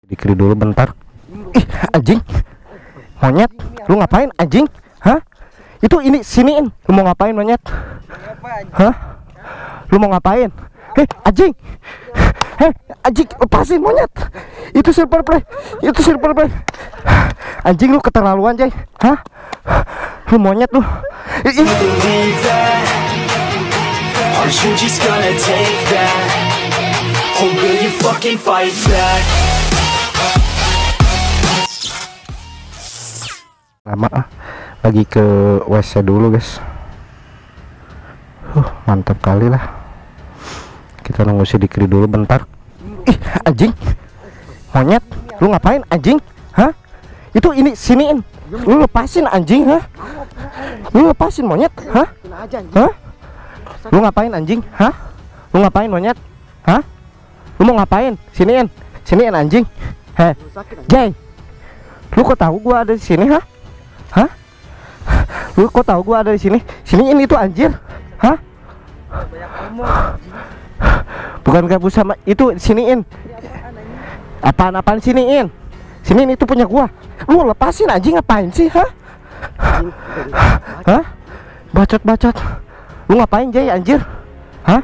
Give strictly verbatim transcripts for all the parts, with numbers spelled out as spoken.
Dikiri dulu bentar. Ih, anjing. Monyet, lu ngapain anjing? Hah? Itu ini siniin. Lu mau ngapain monyet? Hah? Lu mau ngapain? Heh, anjing. Heh, anjing, lepasin monyet. Itu silver play. Itu silver play. Anjing lu keterlaluan, Jay. Hah? Lu monyet lu. Ih. Are you just gonna take that? Or will you fucking fight back? Lama ah. Lagi ke W C dulu guys. Huh, mantap kali lah. Kita nunggu si Dikri dulu bentar. Ih, anjing. Monyet, lu ngapain anjing? Hah? Itu ini siniin. Lu lepasin anjing, hah? Lu lepasin monyet, hah? Hah? Lu ngapain anjing? Hah? Lu ngapain monyet? Hah? Lu mau ngapain? Siniin. Siniin anjing. Heh. Jay. Lu kok tahu gua ada di sini, hah? Hah? Lu kok tahu gua ada di sini? Siniin itu anjir. Hah? Bukan gabus sama itu, siniin. Apaan-apaan siniin? Siniin itu punya gua. Lu lepasin anjing, ngapain sih, hah? Hah? Bacot-bacot. Lu ngapain Jay anjir? Hah?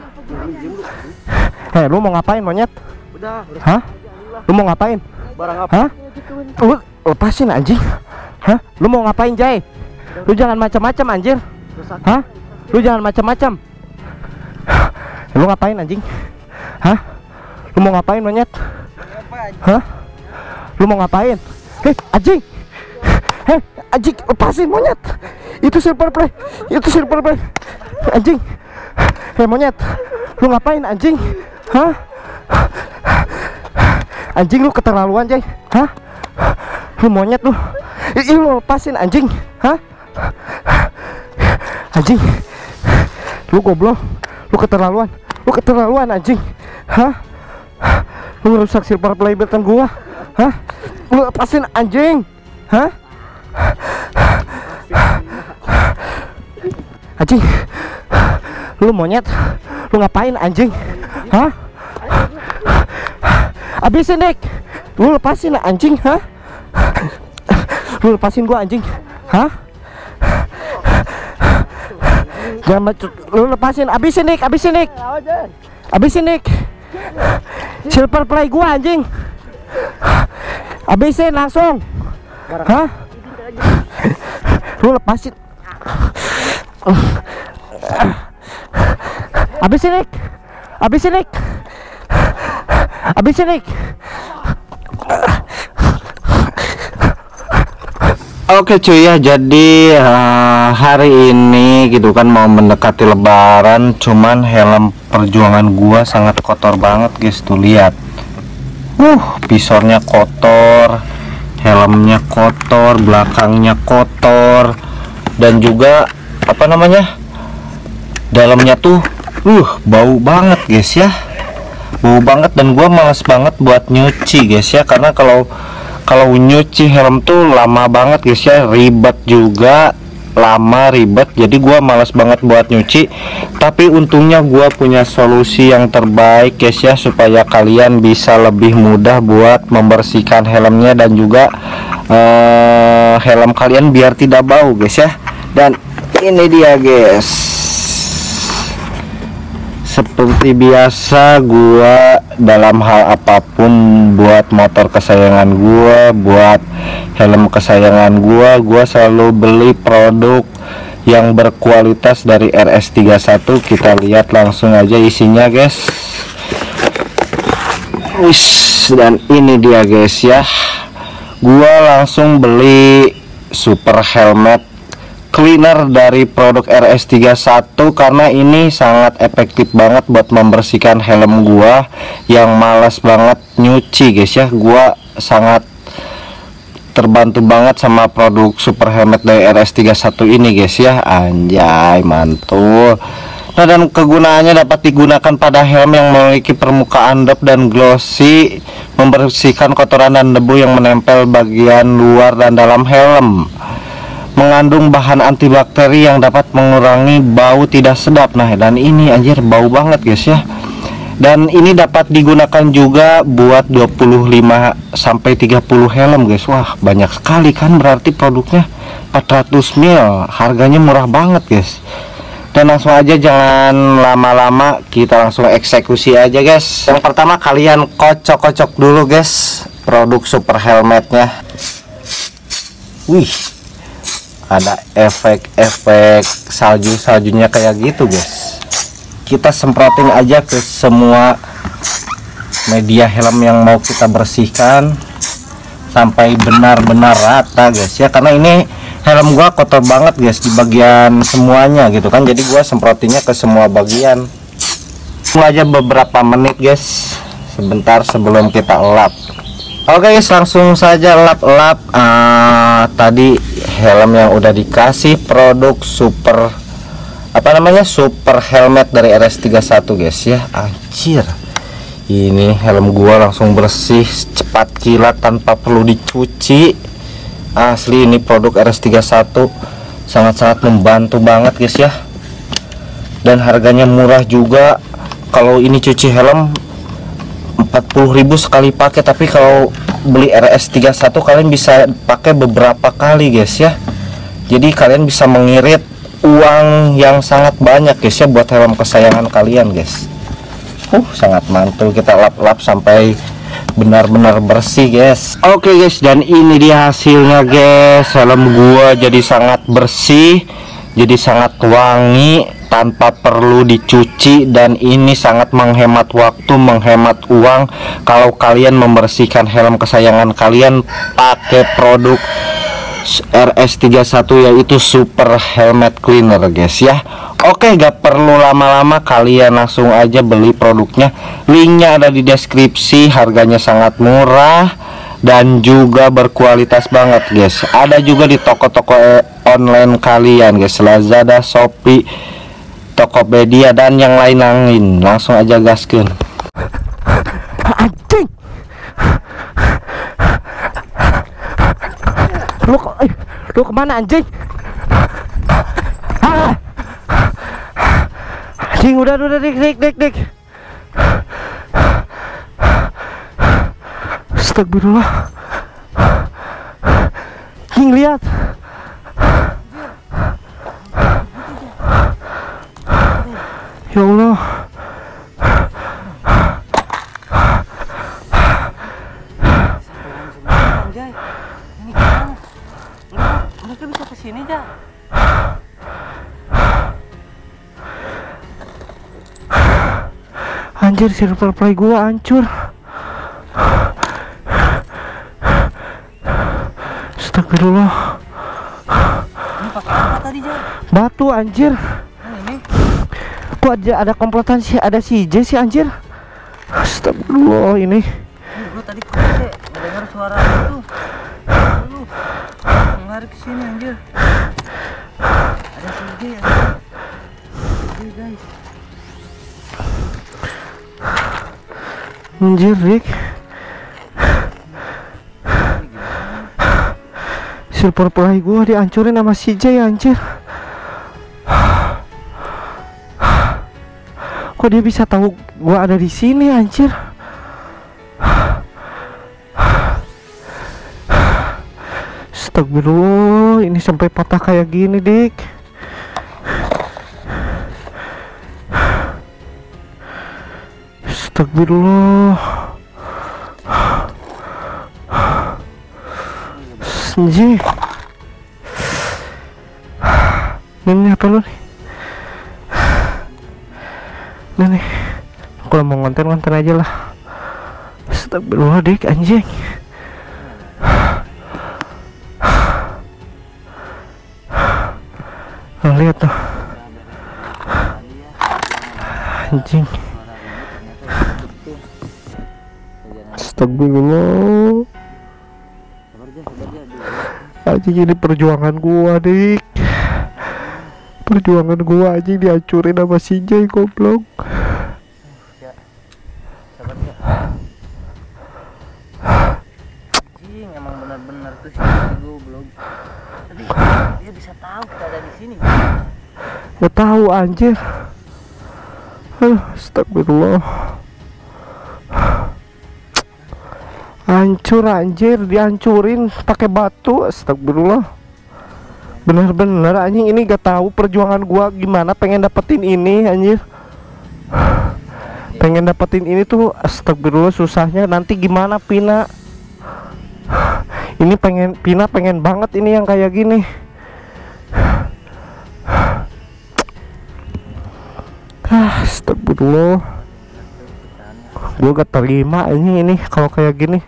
Heh, lu mau ngapain monyet? Hah? Lu mau ngapain? Hah? Lu lepasin anjing. Hah? Lu mau ngapain Jay? Lu jangan macam-macam anjir. Hah? Lu jangan macam-macam. Lu ngapain anjing? Hah? Lu mau ngapain monyet? Hah? Lu mau ngapain? Heh, anjing. Heh, anjing, lepasin monyet. Itu silver play. Itu silver play. Anjing. Heh, monyet. Lu ngapain anjing? Hah? Anjing lu keterlaluan, Jay. Hah? Lu monyet lu. Ih, lu lepasin anjing. Hah? Anjing. Lu goblok. Lu keterlaluan. Lu keterlaluan anjing. Hah? Lu ngerusak silver play button gua. Hah? Lu lepasin anjing. Hah? Anjing. Lu monyet. Lu ngapain anjing? Hah? Abisin Dik. Lu lepasin anjing, hah? Lu lepasin gua anjing. Hah? Jangan macet. Lu lepasin, abisin Dik, abisin Dik. Abisin Dik. Silver play gua anjing. Abisin langsung. Hah? Lu lepasin. Abisin Dik. Abisin Dik. Abisin Dik. Oke cuy ya, jadi uh, hari ini gitu kan mau mendekati lebaran, cuman helm perjuangan gua sangat kotor banget guys, tuh lihat. Uh, visornya kotor, helmnya kotor, belakangnya kotor, dan juga apa namanya? Dalamnya tuh uh bau banget guys ya. Bau banget, dan gua males banget buat nyuci guys ya, karena kalau kalau nyuci helm tuh lama banget guys ya, ribet juga, lama ribet, jadi gua malas banget buat nyuci. Tapi untungnya gua punya solusi yang terbaik guys ya, supaya kalian bisa lebih mudah buat membersihkan helmnya dan juga uh, helm kalian biar tidak bau guys ya. Dan ini dia guys, seperti biasa gua dalam hal apapun, buat motor kesayangan gua, buat helm kesayangan gua, gua selalu beli produk yang berkualitas dari R S tiga puluh satu. Kita lihat langsung aja isinya guys. Wish, dan ini dia guys ya, gua langsung beli super helmet cleaner dari produk R S tiga puluh satu karena ini sangat efektif banget buat membersihkan helm gua yang malas banget nyuci guys ya. Gua sangat terbantu banget sama produk super helmet dari R S tiga puluh satu ini guys ya. Anjay, mantul. Nah, dan kegunaannya dapat digunakan pada helm yang memiliki permukaan dop dan glossy, membersihkan kotoran dan debu yang menempel bagian luar dan dalam helm. Mengandung bahan antibakteri yang dapat mengurangi bau tidak sedap. Nah, dan ini anjir bau banget guys ya. Dan ini dapat digunakan juga buat dua puluh lima sampai tiga puluh helm guys. Wah banyak sekali kan, berarti produknya empat ratus mil, harganya murah banget guys. Dan langsung aja, jangan lama-lama, kita langsung eksekusi aja guys. Yang pertama kalian kocok-kocok dulu guys produk super helmetnya. Wih, ada efek-efek salju-saljunya kayak gitu guys. Kita semprotin aja ke semua media helm yang mau kita bersihkan sampai benar-benar rata guys ya, karena ini helm gua kotor banget guys di bagian semuanya gitu kan, jadi gua semprotinnya ke semua bagian. Tunggu aja beberapa menit guys, sebentar sebelum kita lap. Oke guys, langsung saja lap-lap. uh, tadi helm yang udah dikasih produk super apa namanya super helmet dari R S tiga puluh satu guys ya. Anjir, ini helm gua langsung bersih cepat kilat tanpa perlu dicuci. Asli ini produk R S tiga puluh satu sangat-sangat membantu banget guys ya, dan harganya murah juga. Kalau ini cuci helm empat puluh ribu sekali pakai, tapi kalau beli R S tiga puluh satu kalian bisa pakai beberapa kali guys ya, jadi kalian bisa mengirit uang yang sangat banyak guys ya buat helm kesayangan kalian guys. Uh sangat mantul. Kita lap-lap sampai benar-benar bersih guys. Oke guys, dan ini dia hasilnya guys. Helm gua jadi sangat bersih, jadi sangat wangi tanpa perlu dicuci, dan ini sangat menghemat waktu, menghemat uang kalau kalian membersihkan helm kesayangan kalian pakai produk R S tiga puluh satu, yaitu super helmet cleaner guys ya. Oke, gak perlu lama-lama, kalian langsung aja beli produknya. Linknya ada di deskripsi. Harganya sangat murah dan juga berkualitas banget guys. Ada juga di toko-toko online kalian guys, Lazada, Shopee, Tokopedia, dan yang lain-lain. Langsung aja gaskeun. Anjing, lu eh, lu kemana anjing? Ah. Anjing, udah udah dik dik dik dik. Astagfirullah. Anjing, lihat. Ya Allah. Mereka bisa kesini aja. Anjir, silver play gua hancur. Astagfirullah. Ini pakai apa tadi, Jan? Batu anjir. Nah, ini. Kok aja ada komplotan sih, ada si J sih anjir. Astagfirullah ini. Ini gua tadi pakai mendengar suara itu. Lu ngarik ke sini anjir. Ada si J ya. Oke, guys. Anjir, Rick. Silver play gua dihancurin sama si J anjir. Kok dia bisa tahu gua ada di sini anjir? Astagfirullah, ini sampai patah kayak gini, Dik. Astagfirullah. Anjir. Ini apa lu nih? Ini nih, kalau mau ngonten-ngonten aja lah. Astagfirullah, Dik, anjing. Nah, lihat tuh, anjing. Astagfirullah. Anjing, ini perjuangan gua, Dik. Perjuangan gua aja dihancurin sama si J, goblok. Ya. Sabar ya. Anjing, emang benar-benar tuh si goblok. Tadi dia bisa tahu kita ada di sini. Gak tahu anjir. Aduh, astagfirullah. Hancur anjir, dihancurin pakai batu. Astagfirullah. Bener-bener anjing, ini gak tahu perjuangan gua gimana pengen dapetin ini anjir. Pengen dapetin ini tuh astagfirullah susahnya. Nanti gimana Pina? Ini pengen Pina pengen banget ini yang kayak gini. Ah, astagfirullah. Gua gak terima ini ini kalau kayak gini.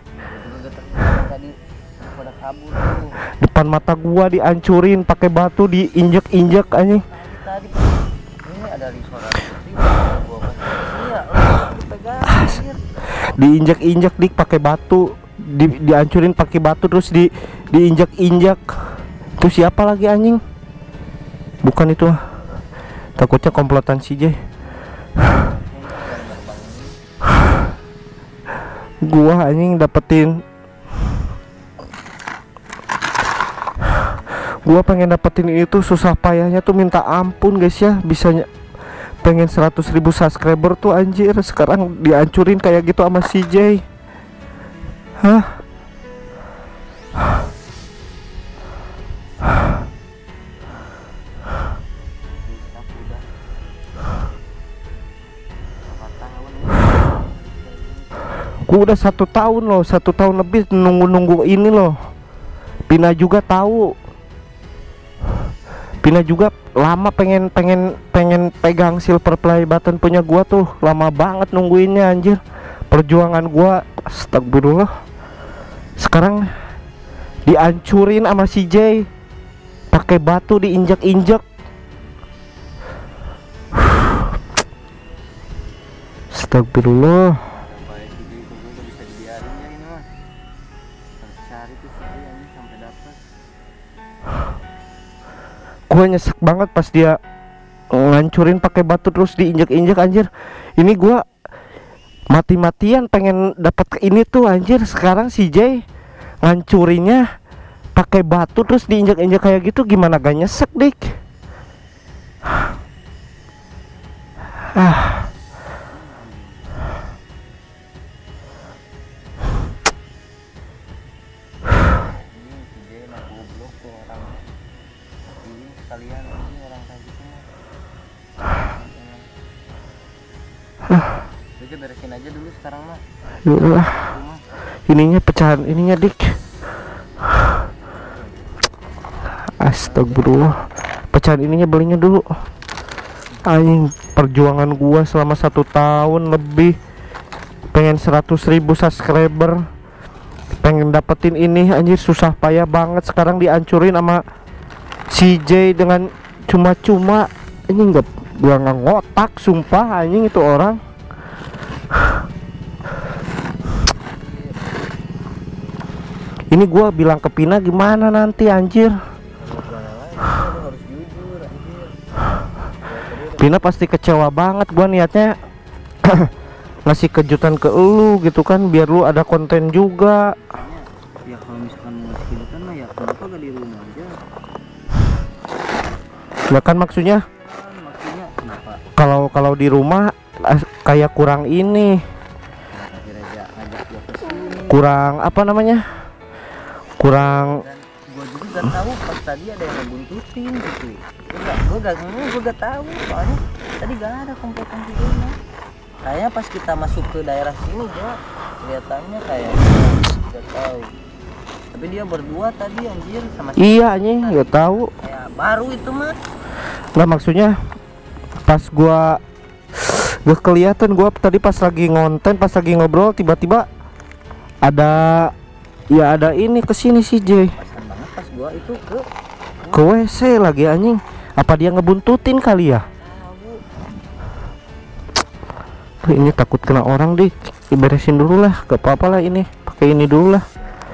Depan mata gua dihancurin pakai batu, diinjek-injek anjing. Tadi ini ada restoran. Iya, lu pegang anjir. Diinjek-injek dik pakai batu, di, dihancurin pakai batu terus di diinjek-injek. Itu siapa lagi anjing? Bukan itu. Takutnya komplotan si J. Gua anjing dapetin Gua pengen dapetin itu susah payahnya tuh minta ampun guys ya. Bisanya pengen seratus ribu subscriber tuh anjir, sekarang dihancurin kayak gitu sama si J. Hah? Gua udah satu tahun loh, satu tahun lebih nunggu-nunggu ini loh. Pina juga tahu. Pina juga lama pengen pengen pengen pegang silver play button punya gua tuh, lama banget nungguinnya anjir. Perjuangan gua astagfirullah. Sekarang dihancurin sama si J. Pakai batu diinjak-injak. Astagfirullah. Gue nyesek banget pas dia ngancurin pakai batu terus diinjek-injek anjir. Ini gue mati-matian pengen dapat ini tuh anjir. Sekarang si J ngancurinnya pakai batu terus diinjek-injek kayak gitu, gimana gak nyesek dik? Ah. Kalian ini orang kayak gitu mah. Udah beresin aja dulu sekarang mah. Yalah. Ininya pecahan ininya dik. Astagfirullah. Pecahan ininya belinya dulu. Anjing, perjuangan gua selama satu tahun lebih pengen seratus ribu subscriber, pengen dapetin ini anjir susah payah banget. Sekarang dihancurin sama si J dengan cuma-cuma. Ini enggak, gua nggak ngotak sumpah anjing itu orang. Ini gua bilang ke Pina gimana nanti anjir. Pina pasti kecewa banget. Gua niatnya ngasih kejutan ke lu gitu kan, biar lu ada konten juga. Ya kalau misalkan mau ngasih kejutan mah ya kenapa gak di rumah aja? Ya kan maksudnya, maksudnya kenapa? Kalau kalau di rumah kayak kurang ini, kurang apa namanya? Kurang. Dan gua juga gak tahu pas tadi ada yang ngebuntutin gitu. Gua gak, gua gak, gua gak tahu soalnya tadi gak ada komplotan di rumah. Kayaknya pas kita masuk ke daerah sini gua kelihatannya kayak gak tahu. Tapi dia berdua tadi anjir sama si Iya anjing, gak tahu. Kayak baru itu mah. Nggak, maksudnya pas gua gak kelihatan. Gua tadi pas lagi ngonten, pas lagi ngobrol, tiba-tiba ada ya ada ini kesini si J. Pasan banget pas gua itu ke ke W C lagi anjing. Apa dia ngebuntutin kali ya? Tuh, ini takut kena orang dik. Diberesin dulu lah, gak apa-apa lah ini. Pakai ini dulu lah.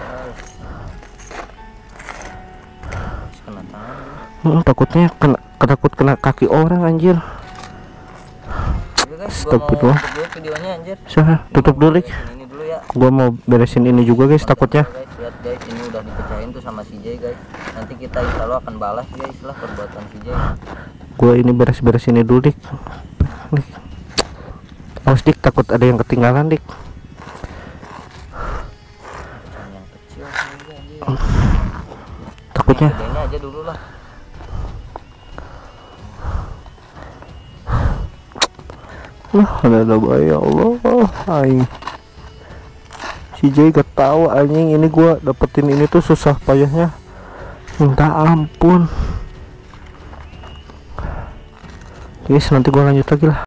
Hmm, takutnya kena, takut kena kaki orang anjir. Astagfirullah. Videonya anjir. Sah, tutup dulu dik. Ini dulu ya. Gua mau beresin ini juga guys, takutnya. Guys, lihat guys, ini udah dipecahin tuh sama si J guys. Nanti kita insya Allah akan balas guys lah perbuatan si J. Gua ini beres-beres ini dulu dik. Dik. Awas dik, takut ada yang ketinggalan dik. aja anjir. Takutnya Gedenya aja dulu lah. lah ada bahaya Allah aing. Si Jay gak tahu anjing ini gua dapetin ini tuh susah payahnya minta ampun. Guys, nanti gua lanjut lagi lah.